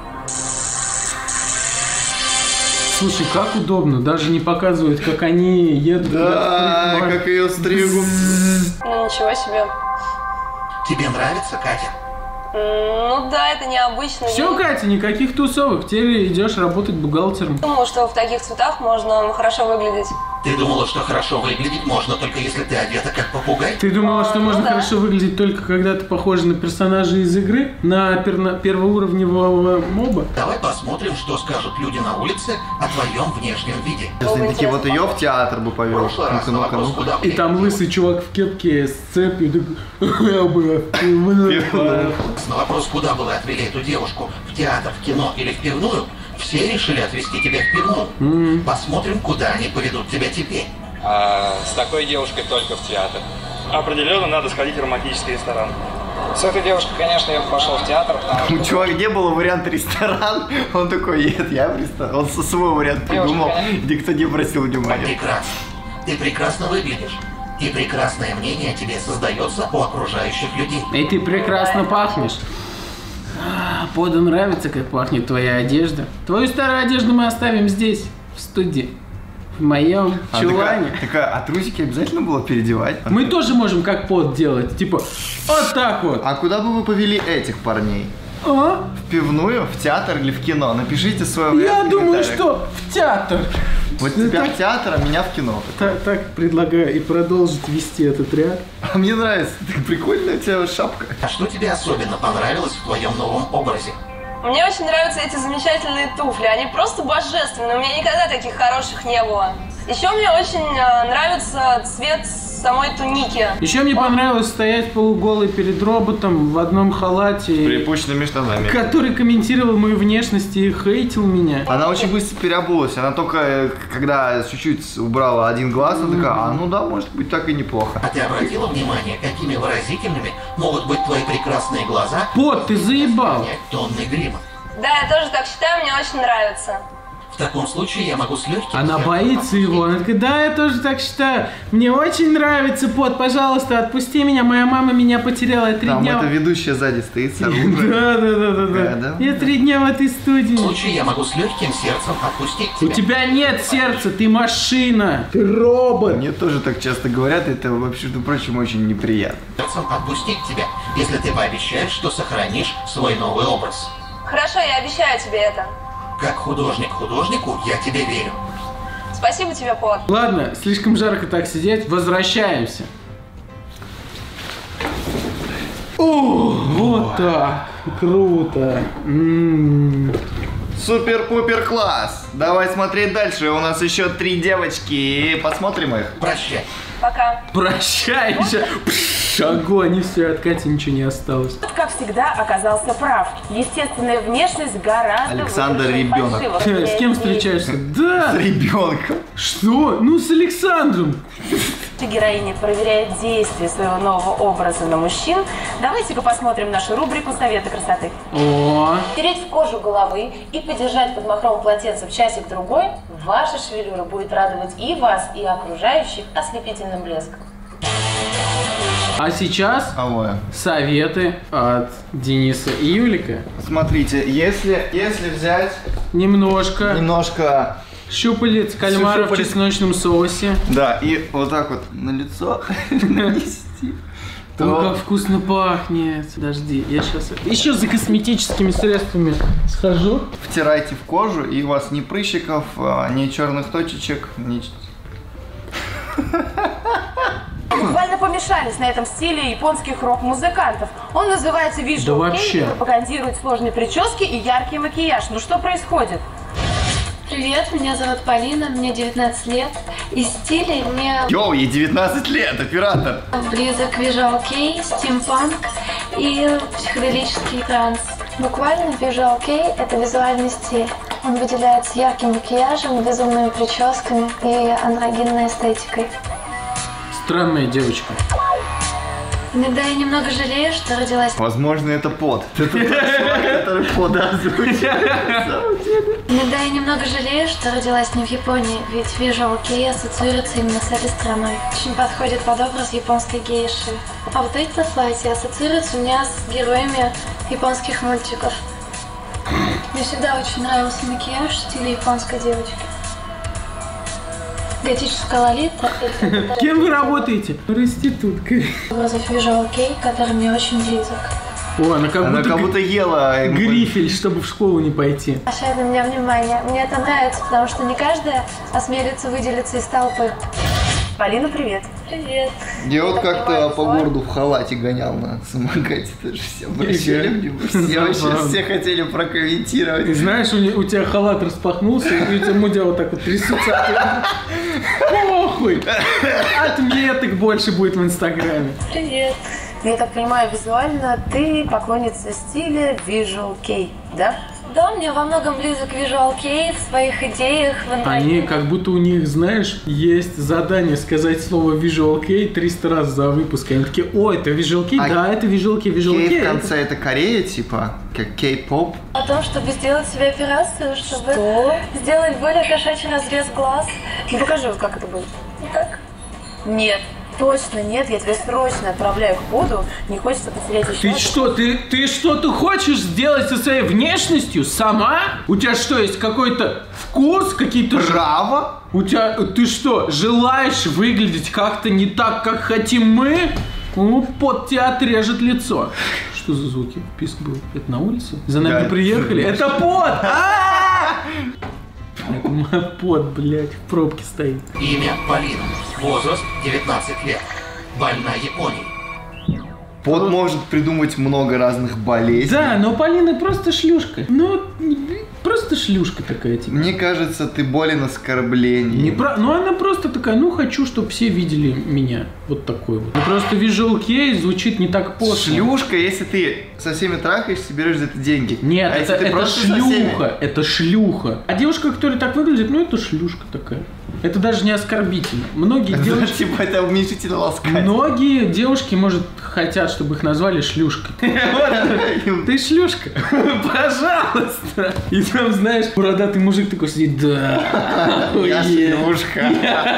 Слушай, как удобно. Даже не показывают, как они едут. Да, в парикмахер. как ее стригу. Ну, ничего себе. Тебе нравится, Катя? М, Ну да, это необычно. Все, Я Катя, никаких тусовок. Теперь идешь работать бухгалтером. не думала, что в таких цветах можно хорошо выглядеть. Ты думала, что хорошо выглядеть можно только если ты одета как попугай? Ты думала, что Ну можно да. хорошо выглядеть только когда ты похожа на персонажа из игры? На перна- первоуровневого моба? Давай посмотрим, что скажут люди на улице о твоем внешнем виде. Сейчас они такие, вот ее в театр бы В повел. прошлый раз Ну-ка, на ну-ка, вопрос, ну-ка. куда И там лысый чувак в кепке с цепью. такой, «Я бы отпил». На вопрос, куда бы вы отвели эту девушку, в театр, в кино или в пивную, все решили отвезти тебя в пивную. Посмотрим, куда они поведут тебя теперь. А с такой девушкой только в театр. Определенно надо сходить в романтический ресторан. С этой девушкой, конечно, я бы пошел в театр, потому что... У чувака не было варианта ресторан, он такой, нет, я в ресторан. Он со свой вариант придумал, никто не обратил внимания. Прекрасно. Ты прекрасно выглядишь. И прекрасное мнение о тебе создается у окружающих людей. И ты прекрасно пахнешь. А, Поду нравится, как пахнет твоя одежда. Твою старую одежду мы оставим здесь, в студии. В моем А чулане. такая, такая, а трусики обязательно было переодевать? Мы тоже можем как под делать. Типа, вот так вот. А куда бы вы повели этих парней? А? В пивную, в театр или в кино? Напишите свой Я вариант в думаю, комментариях. что в театр. Вот Ну, тебя так- в театр, а меня в кино. Так, так предлагаю и продолжить вести этот ряд. А мне нравится, так прикольная у тебя шапка. А что тебе особенно понравилось в твоем новом образе? Мне очень нравятся эти замечательные туфли. Они просто божественные. У меня никогда таких хороших не было. Еще мне очень э, нравится цвет самой туники. Еще мне понравилось стоять полуголой перед роботом в одном халате, Припущенными штанами. который комментировал мою внешность и хейтил меня. Она очень быстро переобулась. Она только, э, когда чуть-чуть убрала один глаз, она такая, а ну да, может быть, так и неплохо. А ты обратила внимание, какими выразительными могут быть твои прекрасные глаза? Пот, ты заебал. Снять тонны грима. Да, я тоже так считаю, мне очень нравится. В В таком случае я могу с легким... Она боится его. Она такая, да, я тоже так считаю. Мне очень нравится пот. Пожалуйста, отпусти меня. Моя мама меня потеряла. Я три Там дня... эта ведущая сзади стоит с оружием. Да, да, да, да, да. Я три дня в этой студии. В случае я могу с легким сердцем отпустить тебя. У тебя нет сердца, ты машина. Ты робот. Мне тоже так часто говорят, это вообще, между прочим, очень неприятно. Сердцем отпустить тебя, если ты пообещаешь, что сохранишь свой новый образ. Хорошо, я обещаю тебе это. Как художник художнику, я тебе верю. Спасибо тебе, Пот. Ладно, слишком жарко так сидеть. Возвращаемся. О, вот так. Круто. М-м-м. Супер-пупер класс. Давай смотреть дальше. У нас еще три девочки. Посмотрим их. Прощай. Пока. Прощай еще. Пш, огонь, и все, от Кати ничего не осталось. Тот, как всегда, оказался прав. Естественная внешность гораздо Александр выше ребенок. фальшивых. С кем встречаешься? Да. С ребенком. Что? Ну, с Александром. Героиня проверяет действие своего нового образа на мужчин. Давайте-ка посмотрим нашу рубрику «Советы красоты». О. Тереть в кожу головы и подержать под махровым полотенцем часик-другой, ваша шевелюра будет радовать и вас, и окружающих ослепительным блеском. А сейчас Алло. советы от Дениса и Юлика. Смотрите, если, если взять Немножко немножко... щупалец кальмара в Щупалец. чесночном соусе. Да, и вот так вот на лицо нанести. Ой, как вкусно пахнет. Подожди, я сейчас еще за косметическими средствами схожу. Втирайте в кожу, и у вас ни прыщиков, а, ни черных точечек, ни... Буквально помешались на этом стиле японских рок-музыкантов. Он называется Да Visual вообще. Kei и пропагандирует сложные прически и яркий макияж. Ну что происходит? Привет, меня зовут Полина, мне девятнадцать лет. Из стилей мне Йоу, ей девятнадцать лет, оператор! близок Visual Kei, стимпанк и психоделический транс. Буквально Visual Kei — это визуальный стиль. Он выделяется ярким макияжем, безумными прическами и андрогинной эстетикой. Странная девочка. Иногда я немного жалею, что родилась. Возможно, это пот. Это тот чувак, который пот озвучивает. Иногда я немного жалею, что родилась не в Японии, ведь Visual Kei ассоциируется именно с этой страной. Очень подходит под образ японской гейши. А вот это платье ассоциируется у меня с героями японских мультиков. Мне всегда очень нравился макияж в стиле японской девочки. Готическая лолита — это Кем вы работаете? Проституткой. образ Visual Kei, который мне очень близок. О, она как Она будто как будто ела... грифель, чтобы в школу не пойти. Обращает на меня внимание. Мне это нравится, потому что не каждая осмелится выделиться из толпы. Полина, привет. Привет. Я вот как-то по городу в халате гонял на самокате, тоже все обращали внимание. Все вообще все хотели прокомментировать. Ты знаешь, у, не- у тебя халат распахнулся, и у тебя мудя вот так вот трясутся. Похуй! Отметок больше будет в Инстаграме. Привет. Я так понимаю, визуально ты поклонница стиля Visual Kei, да? Да, мне во многом близок Visual Kei в своих идеях, в Они андрогинной. как будто у них, знаешь, есть задание сказать слово Visual Kei триста раз за выпуск. Они такие, о, это Visual Kei? А Да, это Visual Kei, Visual Кей Kei. в конце это Корея, типа, как кей-поп. О том, чтобы сделать себе операцию, чтобы Что? сделать более кошачий разрез глаз. Ну покажи, вот как это будет. Вот так. Нет, точно нет, я тебя срочно отправляю к поду, не хочется потерять еще. Ты что, ты, ты что-то хочешь сделать со своей внешностью сама? У тебя что, есть какой-то вкус, какие-то... ж- Право? У тебя, ты что, желаешь выглядеть как-то не так, как хотим мы? Ну, пот тебя отрежет лицо. Что за звуки? Писк был. Это на улице? За нами Да. приехали? Это пот! А! Это мой пот, блядь, в пробке стоит. Имя Полина. Возраст девятнадцать лет. Больна Японией. Пот может придумать много разных болезней. Да, но Полина просто шлюшка. Ну, просто шлюшка такая, типа. Мне кажется, ты болен оскорблением. Не про... Ну, она просто такая, ну, хочу, чтобы все видели меня. Вот такой вот. Ну, просто Visual Kei звучит не так пошло. Шлюшка, если ты со всеми трахаешься, берешь за это деньги. Нет, А это, если ты это просто со всеми- шлюха, это шлюха. А девушка, которая так выглядит, ну, это шлюшка такая. Это даже не оскорбительно. Многие Это, девушки... типа, это уменьшительно ласкать. Многие девушки, может, хотят, чтобы их назвали шлюшкой. Вот, ты шлюшка, пожалуйста. И Там, знаешь, бородатый мужик такой сидит, да. Я шлюшка.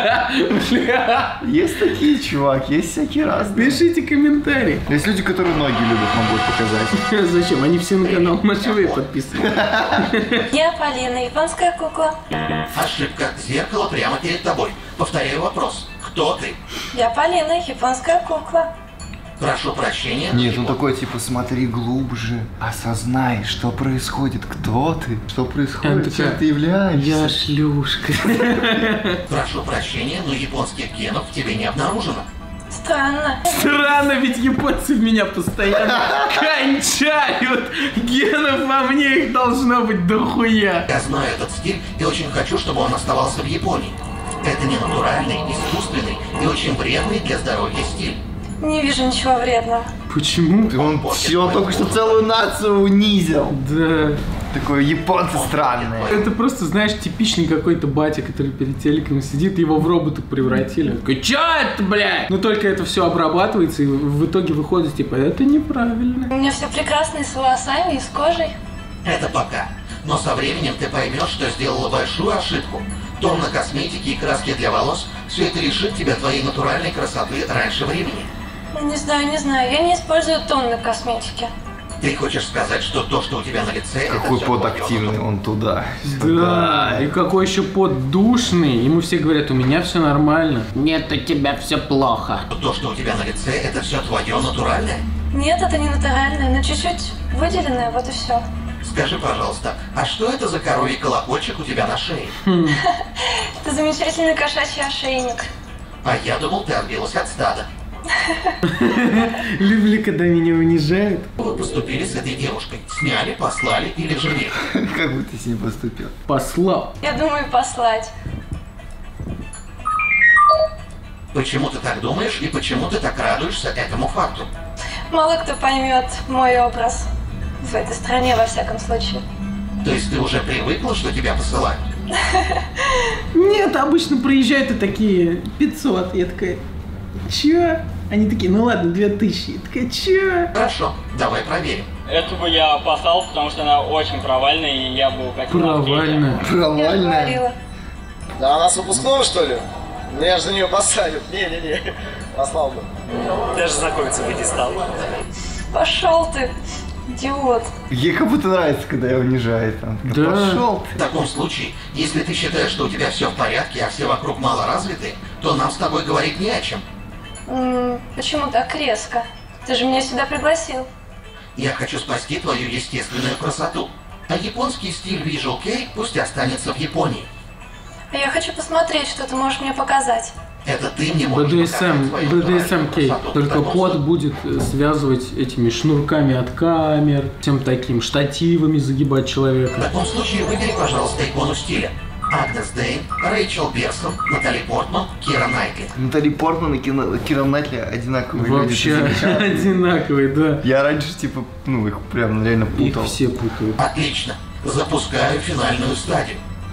Есть такие, чувак, есть всякие разные. Пишите комментарии. Есть люди, которые ноги любят, могут показать. Зачем? Они все на канал Машевей подписаны. Я Полина, японская кукла. Ошибка. Зеркало прямо перед тобой. Повторяю вопрос. Кто ты? Я Полина, японская кукла. Прошу прощения. Нет, он такой, типа, смотри глубже, осознай, что происходит, кто ты, что происходит, чем ты являешься. Я шлюшка. Прошу прощения, но японских генов в тебе не обнаружено. Странно. Странно, ведь японцы в меня постоянно кончают. Генов во мне их должно быть дохуя. Я знаю этот стиль и очень хочу, чтобы он оставался в Японии. Это не натуральный, искусственный и очень вредный для здоровья стиль. Не вижу ничего вредного. Почему? Он, он только что целую нацию унизил. Да. Такой японцы странные. Это просто, знаешь, типичный какой-то батя, который перед телеком сидит, его в робота превратили. Он такой, чё это, блядь? Но только это все обрабатывается, и в итоге выходит, типа, это неправильно. У меня все прекрасно и с волосами, и с кожей. Это пока. Но со временем ты поймешь, что сделала большую ошибку. Тонна косметики и краски для волос – все это лишит тебя твоей натуральной красоты раньше времени. Не знаю, не знаю, я не использую тонны косметики. Ты хочешь сказать, что то, что у тебя на лице, какой это пот активный, он туда. Да, и какой еще пот душный. Ему все говорят, у меня все нормально. Нет, у тебя все плохо. То, что у тебя на лице, это все твое натуральное? Нет, это не натуральное, но чуть-чуть выделенное, вот и все. Скажи, пожалуйста, а что это за коровий колокольчик у тебя на шее? Это замечательный кошачий ошейник. А я думал, ты отбилась от стада. Люблю, когда меня унижают. Вы поступили с этой девушкой? Сняли, послали или женили? Как бы ты с ней поступил? Послал. Я думаю, послать. Почему ты так думаешь и почему ты так радуешься этому факту? Мало кто поймет мой образ. В этой стране, во всяком случае. То есть ты уже привыкла, что тебя посылают? Нет, обычно приезжают и такие пятьсот. Я такая, чё? Они такие, ну ладно, две тысячи. Я такая, чё? Хорошо, давай проверим. Эту бы я послал, потому что она очень провальная, и я бы хотел... Провальная. Провальная. Да она с выпускного, что ли? Меня же за нее посадят. Не-не-не, послал бы. Даже знакомиться бы не стал. Пошел ты, идиот. Ей как будто нравится, когда я унижает. Там. Да. Пошел В таком случае, если ты считаешь, что у тебя все в порядке, а все вокруг мало развиты, то нам с тобой говорить не о чем. М-м, почему так резко? Ты же меня сюда пригласил. Я хочу спасти твою естественную красоту. А японский стиль Visual Kei пусть останется в Японии. А я хочу посмотреть, что ты можешь мне показать. Это ты мне можешь бэ дэ эс эм, показать свою бэ дэ эс эм Кей. красоту. Только В таком пот будет связывать этими шнурками от камер, всем таким штативами загибать В человека. таком случае выбери, пожалуйста, икону стиля. Агнес Дейн, Рэйчел Берсон, Натали Портман, Кира Найтли. Натали Портман и Кира, Кира Найтли одинаковые Вообще люди. одинаковые, да. Я раньше, типа, ну, их прям реально путал. Их все путают. Отлично. Запускаю финальную стадию.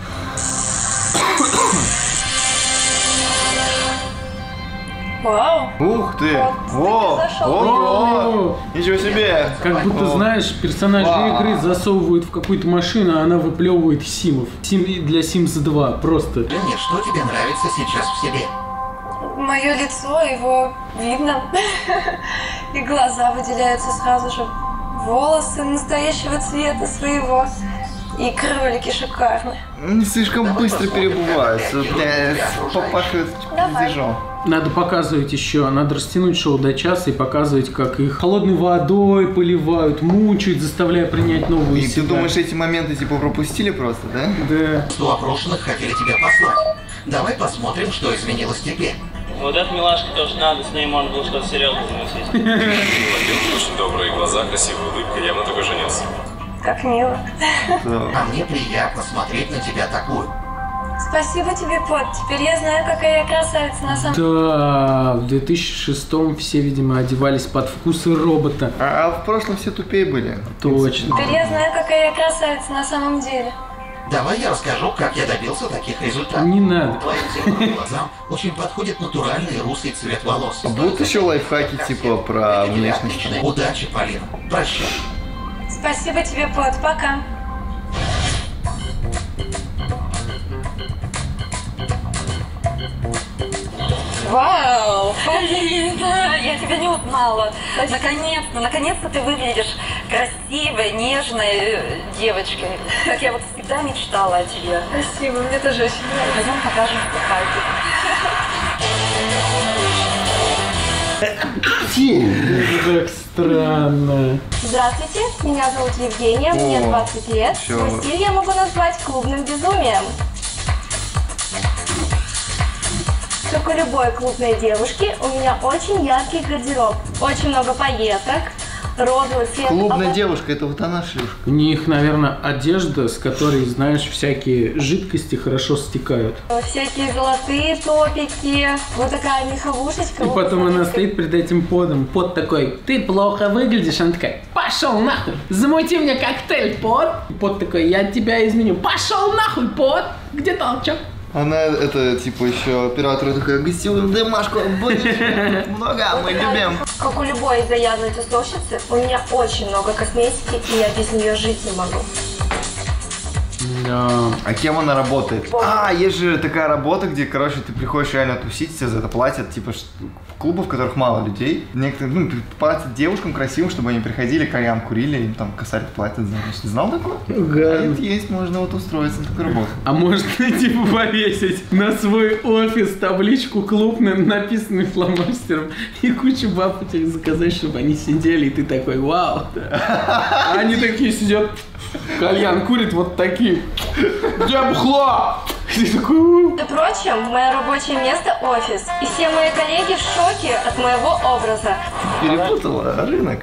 Вау. Ух ты! Вот, О! зашел. Ого! Ничего себе! Как будто, О. знаешь, персонажи Вау. игры засовывают в какую-то машину, а она выплевывает симов. Сим для Симс два, просто. Нет, что тебе нравится сейчас в себе? Мое лицо, его видно. И глаза выделяются сразу же. Волосы настоящего цвета своего. И кролики шикарны. Не слишком быстро перебываются. Попахивают пиздежом. Надо показывать еще, надо растянуть шоу до часа и показывать, как их холодной водой поливают, мучают, заставляя принять новую И себя. ты думаешь, эти моменты типа пропустили просто, да? Да. Сто опрошенных хотели тебя послать. Давай посмотрим, что изменилось теперь. Вот эта милашка тоже надо, с ней можно было что-то серьезное замутить. Очень добрые глаза, красивая улыбка, явно только женился. Как мило. А мне приятно смотреть на тебя такую. Спасибо тебе, Пот. Теперь я знаю, какая я красавица на самом деле. Да, в две тысячи шестом все, видимо, одевались под вкусы робота. А, а в прошлом все тупее были. Точно. Теперь я знаю, какая я красавица на самом деле. Давай я расскажу, как я добился таких результатов. Не надо. Твоим зеленым глазам очень подходит натуральный русый цвет волос. Будут еще лайфхаки типа про внешность. Удачи, Полина. Прощай. Спасибо тебе, Пот. Пока. Вау! Полина, я тебя не узнала. Наконец-то, наконец-то ты выглядишь красивой, нежной девочкой. Как я вот всегда мечтала о тебе. Спасибо, мне тоже очень нравится. Пойдем покажем Это так странно. Здравствуйте, меня зовут Евгения, мне двадцать лет. Мой стиль я могу назвать клубным безумием. Как у любой клубной девушки, у меня очень яркий гардероб. Очень много пайеток, розовый цвет. Клубная девушка, это вот она шлюшка. У них, наверное, одежда, с которой, знаешь, всякие жидкости хорошо стекают. Всякие золотые топики, вот такая меховушечка. И потом она стоит перед этим подом. Под такой: ты плохо выглядишь. Она такая: пошел нахуй, замути мне коктейль, под. Под такой: я тебя изменю. Пошел нахуй, под. Где толчок? Она, это, типа, еще оператор такая: гостевую домашку будешь много, мы любим. Как у любой заядлой тусовщицы, у меня очень много косметики, и я без нее жить не могу. Да. А кем она работает? А, есть же такая работа, где, короче, ты приходишь реально тусить, тебе за это платят, типа, в клубах, в которых мало людей. Некоторые, ну, платят девушкам красивым, чтобы они приходили, кальян курили, им там косарь платят за это. Знал такое? Да. А это есть, можно вот устроиться на такую работу. А можно, типа, повесить на свой офис табличку клубную, написанную фломастером, и кучу баб этих заказать, чтобы они сидели, и ты такой: вау. А они такие сидят, кальян курит, вот такие: где бухло? И ты такой: Между прочим, мое рабочее место – офис, и все мои коллеги в шоке от моего образа. Перепутала рынок.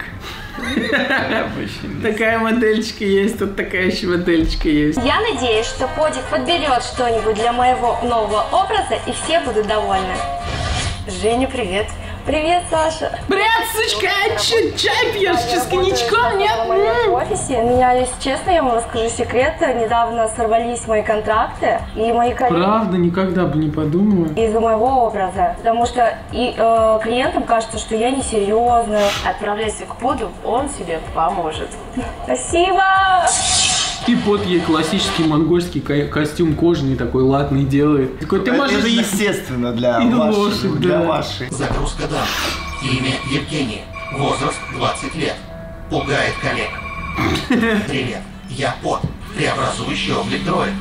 Такая модельчика есть, тут такая еще модельчика есть. Я надеюсь, что подик подберет что-нибудь для моего нового образа, и все будут довольны. Женя, привет. Привет, Саша. Привет, сучка, а че, чай пьешь, че с коньячком, нет? В офисе меня, если честно, я вам расскажу секрет, недавно сорвались мои контракты, и мои коллеги... Правда, никогда бы не подумала. Из-за моего образа, потому что и э, клиентам кажется, что я несерьезная. Отправляйся к поду, он тебе поможет. Спасибо! И под ей классический монгольский ко костюм кожаный такой латный делает. Такой: ты можешь... Это естественно для вашей. Для вашей. Загрузка данных. Имя Евгений. Возраст двадцать лет. Пугает коллег. Привет. Я Под. Преобразующий облик дроид.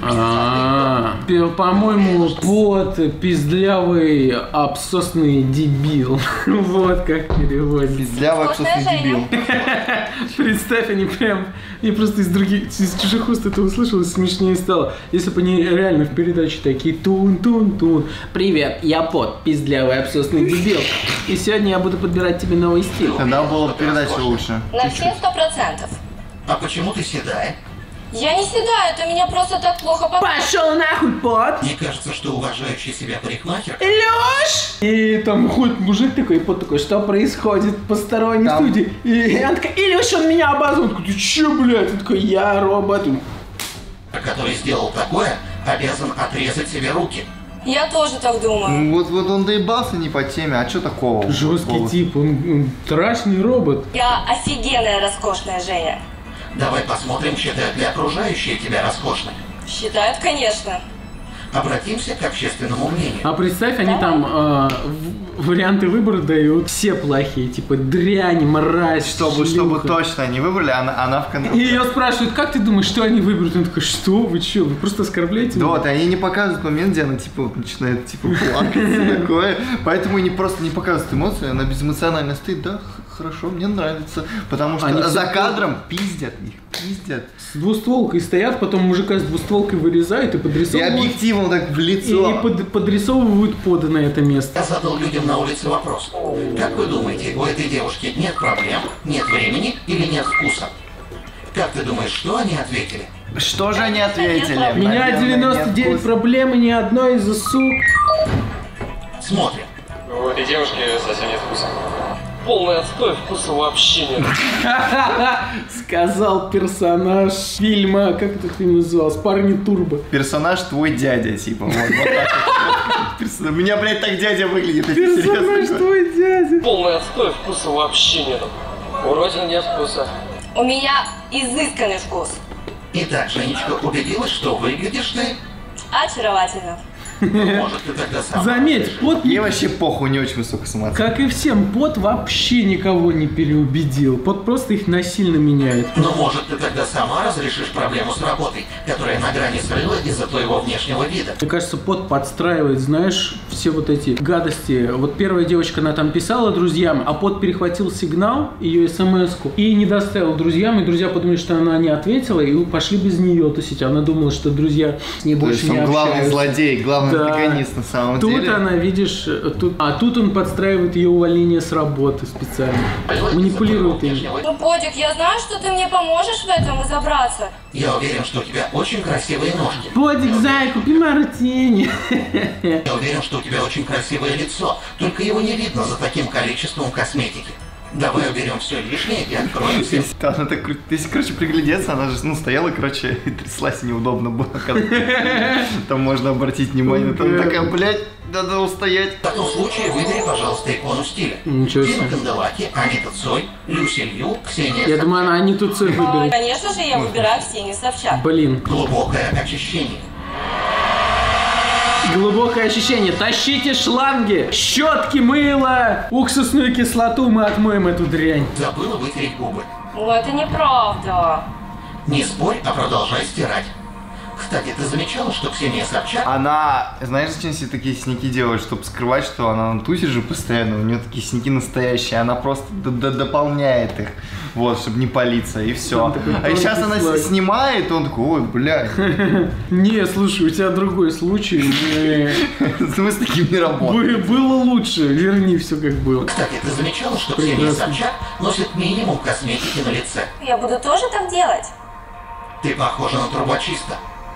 А, по-моему, Под пиздлявый обсосный дебил. Вот как переводится. Пиздлявый обсосный дебил. Представь, они прям... Я просто из других, из чужих уст это услышал, и смешнее стало. Если бы они реально в передаче такие: тун-тун-тун. Привет, я Под, пиздлявый обсосный дебил. И сегодня я буду подбирать тебе новый стиль. Тогда была передача лучше. На все сто процентов. А почему ты седая? Я не седаю, это меня просто так плохо под... Пошел нахуй, Под! Мне кажется, что уважающий себя парикмахер... Лёш! И там ходит мужик такой, и Под такой: что происходит в посторонней там... студии? И она такая: Илюш, он меня обозвал. Он такой: ты чё, блядь? Он такой: я робот. Который сделал такое, обязан отрезать себе руки. Я тоже так думаю. Вот, вот он доебался не по теме, а что такого? Жесткий вот, тип, он, он страшный робот. Я офигенная, роскошная Женя. Давай посмотрим, считают ли окружающие тебя роскошной. Считают, конечно. Обратимся к общественному мнению. А представь, они там э, варианты выбора дают все плохие, типа дрянь, мразь, чтобы, чтобы точно они выбрали, она, она в конце. И ее спрашивают: как ты думаешь, что они выберут? Он такой: что вы, че, вы просто оскорбляете меня? Вот, и они не показывают момент, где она типа вот начинает типа плакать, такое, поэтому они просто не показывают эмоции, она безэмоционально стоит: да, хорошо, мне нравится, потому что они за кадром пиздят их, пиздят. С двустволкой стоят, потом мужика с двустволкой вырезают и подрисовывают. И объективом так в лицо. И, и под, подрисовывают Пода на это место. Я задал людям на улице вопрос: как вы думаете, у этой девушки нет проблем, нет времени или нет вкуса? Как ты думаешь, что они ответили? Что же они ответили? У меня девяносто девять проблем и ни одной из-за сук. Смотрим. У этой девушки совсем нет вкуса. Полный отстой, вкуса вообще нет. Сказал персонаж фильма, как этот фильм назывался? Парни Турбо. Персонаж твой дядя, типа. Вот, вот так. У меня, блядь, так дядя выглядит. Персонаж твой дядя. Полный отстой, вкуса вообще нет. У Родины нет вкуса. У меня изысканный вкус. Итак, Женечка убедилась, что выглядишь ты... Очаровательно. Может, ты тогда сам. Заметь, пот... Ей вообще похуй, не очень высокая самооценка. Как и всем, пот вообще никого не переубедил. Пот просто их насильно меняет. Но может, ты тогда сама разрешишь проблему с работой, которая на грани срыва из-за твоего внешнего вида. Мне кажется, пот подстраивает, знаешь, все вот эти гадости. Вот первая девочка, она там писала друзьям, а пот перехватил сигнал, ее смс-ку, и не доставил друзьям, и друзья подумали, что она не ответила, и пошли без нее тусить. Она думала, что друзья с ней То больше есть не он главный общаются. злодей, главный Да. антагонист на самом Тут деле. она, видишь, тут... а тут он подстраивает ее увольнение с работы специально. Манипулирует им. Ну, Подик, я знаю, что ты мне поможешь в этом разобраться. Я уверен, что у тебя очень красивые ножки. Подик, зай, купи мартини. Я уверен, что у тебя очень красивое лицо, только его не видно за таким количеством косметики. Давай уберем все лишнее и откроем все. Если она так, кру- если, короче, приглядеться, она же, ну, стояла, короче, и тряслась, неудобно было. когда- Там можно обратить внимание. Там такая, блядь, надо устоять. В таком случае выбери, пожалуйста, икону стиля. Ничего себе. Дина Канделаки, Анита Цой, Люси Лью, Ксения Я думаю, она Аниту Цой выберет. Конечно же, я выбираю Ксению Собчак. Блин. Глубокое очищение. Глубокое ощущение. Тащите шланги, щетки, мыло, уксусную кислоту, мы отмоем эту дрянь. Забыла вытереть губы. Ну, это неправда. Не спорь, а продолжай стирать. Кстати, ты замечала, что Ксения Собчак... Она, знаешь, зачем себе такие синяки делает? Чтобы скрывать, что она на тусе же постоянно, у нее такие синяки настоящие, она просто д- д- дополняет их, вот, чтобы не палиться, и все. А и сейчас она с- снимает, и он такой, ой, блядь. Не, слушай, у тебя другой случай. Мы с таким не работаем. Было лучше, верни все как было. Кстати, ты замечала, что Ксения Прекрасно. Собчак носит минимум косметики на лице? Я буду тоже так делать. Ты похожа на трубочиста.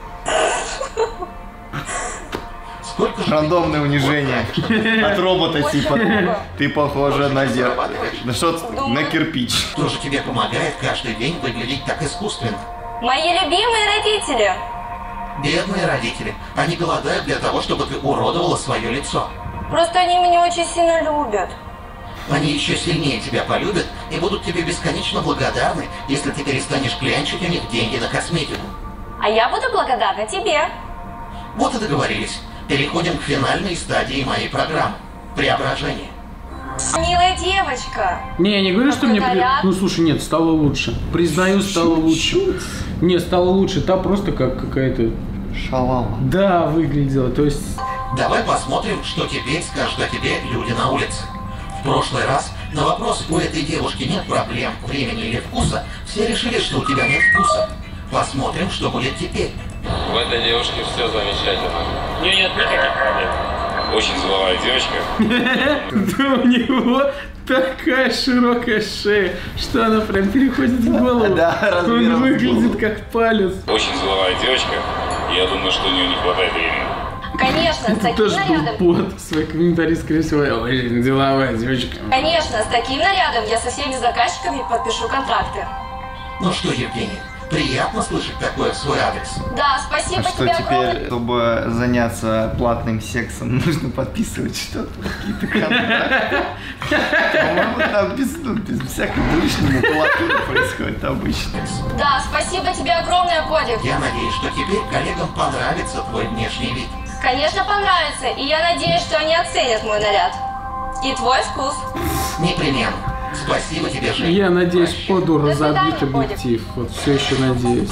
Сколько же Рандомное унижение от робота типа. Ты похожа на зеркало. На что ты? На кирпич. Кто же тебе помогает каждый день выглядеть так искусственно? Мои любимые родители. Бедные родители. Они голодают для того, чтобы ты уродовала свое лицо. Просто они меня очень сильно любят. Они еще сильнее тебя полюбят и будут тебе бесконечно благодарны, если ты перестанешь клянчить у них деньги на косметику. А я буду благодарна тебе. Вот и договорились. Переходим к финальной стадии моей программы. Преображение. Милая девочка. Не, я не говорю, что мне... при- Наряд. Ну, слушай, нет, стало лучше. Признаю, стало лучше. Не, стало лучше. Та просто как какая-то... Шалава. Да, выглядела. То есть... Давай посмотрим, что теперь скажут о тебе люди на улице. В прошлый раз на вопрос, у этой девушки нет проблем, времени или вкуса, все решили, что у тебя нет вкуса. Посмотрим, что будет теперь. В этой девушке все замечательно. У нее нет никаких проблем. Очень деловая девочка. Да у него такая широкая шея, что она прям переходит в голову. Да, размером Он с выглядит голову. как палец. Очень деловая девочка. Я думаю, что у нее не хватает времени. Конечно, с таким Тоже был нарядом. пот. Свой комментарий, скорее всего, очень деловая девочка. Конечно, с таким нарядом я со всеми заказчиками подпишу контракты. Ну что, Евгений, приятно слышать такое в свой адрес. Да, спасибо А что тебе огромное. теперь, чтобы заняться платным сексом, нужно подписывать что-то, какие-то контракты? По-моему, там без, ну, без всякой лишней макулатуры происходит обычно. Да, спасибо тебе огромное, Подик. Я надеюсь, что теперь коллегам понравится твой внешний вид. Конечно, понравится, и я надеюсь, что они оценят мой наряд. И твой вкус. Непременно. Спасибо тебе, Женя. Я надеюсь, Прощай. поду До свидания, разобьют объектив. Вот все еще надеюсь.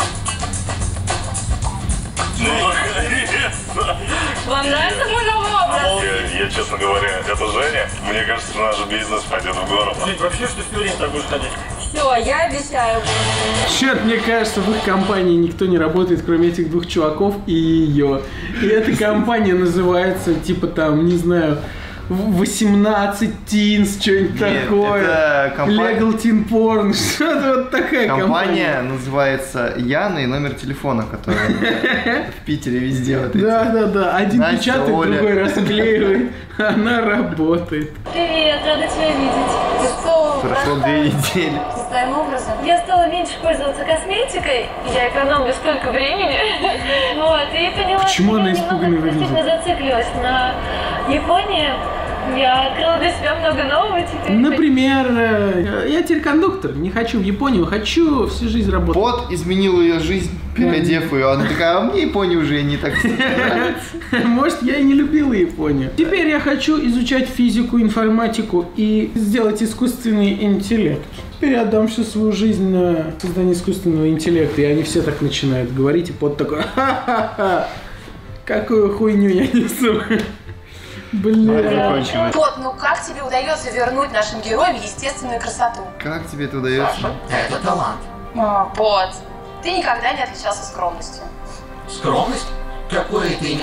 Вам нравится мой новый образ? Я, я, честно говоря, это Женя. Мне кажется, наш бизнес пойдет в гору. Вообще, что сегодня так будет ходить? Все, я обещаю. Черт, мне кажется, в их компании никто не работает, кроме этих двух чуваков и ее. И эта компания называется, типа там, не знаю, восемнадцать Teens, что-нибудь Нет, такое. это компа- Legal Teen Porn, что-то вот такая компания. Компания называется Яна и номер телефона, который в Питере везде вот эти. Да, да, да. Один Настя, печатает, Оля. другой расклеивает. Она работает. Привет, рада тебя видеть. Лицо Прошло две недели. своим образом. Я стала меньше пользоваться косметикой, я экономлю столько времени. Вот, и поняла, Почему что она я испуганно немного выглядит? действительно зациклилась на Японии. Я открыла для себя много нового теперь. Например, э, я теперь кондуктор, не хочу в Японию, хочу всю жизнь работать. Пот изменил ее жизнь, переодев ее. Она такая, а мне Япония уже не так нравится. Может, я и не любила Японию. Теперь я хочу изучать физику, информатику и сделать искусственный интеллект. Теперь я отдам всю свою жизнь на создание искусственного интеллекта, и они все так начинают говорить, и Пот такой, ха-ха-ха, какую хуйню я несу. Бля. Пот, ну как тебе удается вернуть нашим героям естественную красоту? Как тебе это удается? Это талант. А, Пот, ты никогда не отличался скромностью. Скромность? Какое ты...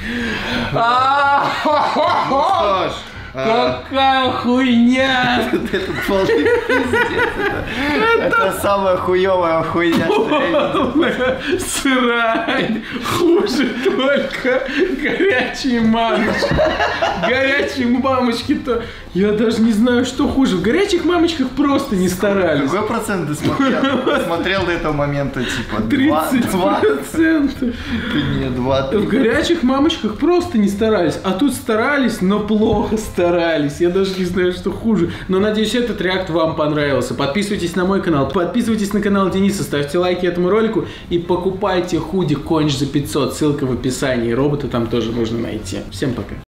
Ну что ж, какая хуйня! Это полный пиздец. Это самая хуёвая хуйня, что я видел. Срань! Хуже только горячие мамочки. Горячие мамочки-то... Я даже не знаю, что хуже. В горячих мамочках просто не старались. Какой процент ты смотрел? Смотрел до этого момента, типа, тридцать процентов. Нет, два. В горячих мамочках просто не старались. А тут старались, но плохо старались. Я даже не знаю, что хуже. Но надеюсь, этот реакт вам понравился. Подписывайтесь на мой канал. Подписывайтесь на канал Дениса. Ставьте лайки этому ролику. И покупайте худи Конч за пятьсот. Ссылка в описании. Робота там тоже можно найти. Всем пока.